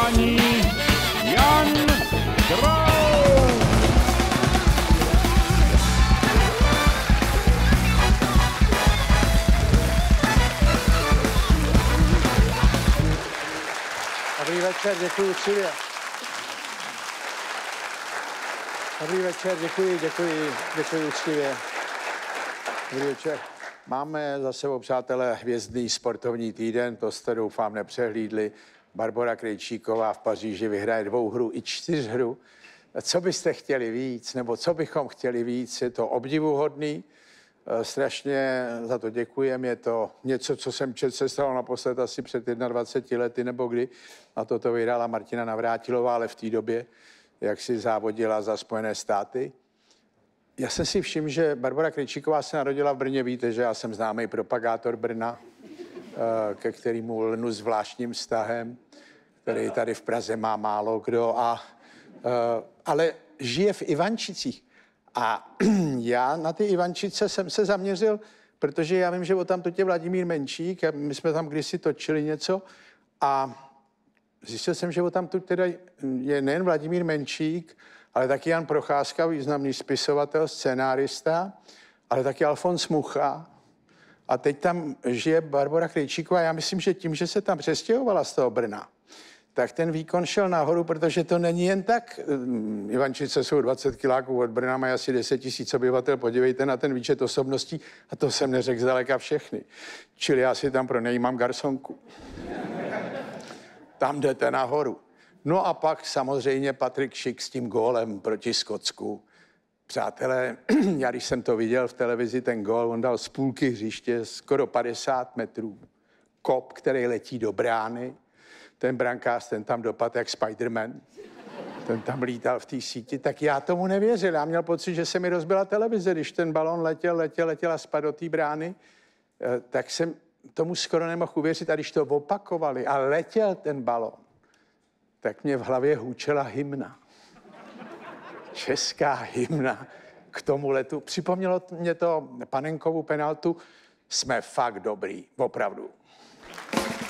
hlasování Jan Kraus. Dobrý večer, děkuji Silvia. Dobrý večer, děkuji úctivě. Dobrý večer. Máme za sebou, přátelé, hvězdný sportovní týden, to jste doufám nepřehlídli. Barbora Krejčíková v Paříži vyhraje 2hru i 4hru. Co byste chtěli víc, nebo co bychom chtěli víc, je to obdivuhodný. Strašně za to děkujeme. Je to něco, co jsem četl, se stalo naposled asi před 21 lety nebo kdy. A toto vyhrála Martina Navrátilová, ale v té době, jak si závodila za Spojené státy. Já jsem si všiml, že Barbora Krejčíková se narodila v Brně. Víte, že já jsem známý propagátor Brna, ke kterému lnu zvláštním vztahem, který tady v Praze má málo kdo. Ale žije v Ivančicích. A já na ty Ivančice jsem se zaměřil, protože já vím, že odtamtud je Vladimír Menčík a my jsme tam kdysi točili něco a zjistil jsem, že odtamtud teda je nejen Vladimír Menčík, ale taky Jan Procházka, významný spisovatel, scénárista, ale taky Alfons Mucha. A teď tam žije Barbora Krejčíková. Já myslím, že tím, že se tam přestěhovala z toho Brna, tak ten výkon šel nahoru, protože to není jen tak. Ivančice jsou 20 kiláků od Brna, mají asi 10 000 obyvatel. Podívejte na ten výčet osobností a to jsem neřekl zdaleka všechny. Čili já si tam pronajímám garsonku. Tam jdete nahoru. No a pak samozřejmě Patrik Schick s tím gólem proti Skotsku. Přátelé, já když jsem to viděl v televizi, ten gól, on dal z půlky hřiště skoro 50 metrů. Kop, který letí do brány. Ten brankář, ten tam dopadl jak Spiderman. Ten tam lítal v té síti. Tak já tomu nevěřil. Já měl pocit, že se mi rozbila televize, když ten balon letěl a spadl do té brány. Tak jsem tomu skoro nemohl uvěřit. A když to opakovali a letěl ten balon, tak mě v hlavě hůčela hymna. Česká hymna k tomu letu. Připomnělo mě to Panenkovu penaltu. Jsme fakt dobrý, opravdu.